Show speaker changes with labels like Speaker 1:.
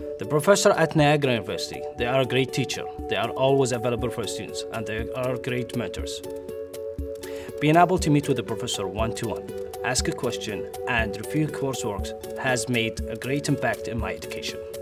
Speaker 1: The professor at Niagara University, they are a great teacher. They are always available for students, and they are great mentors. Being able to meet with the professor one-to-one, ask a question, and review coursework has made a great impact in my education.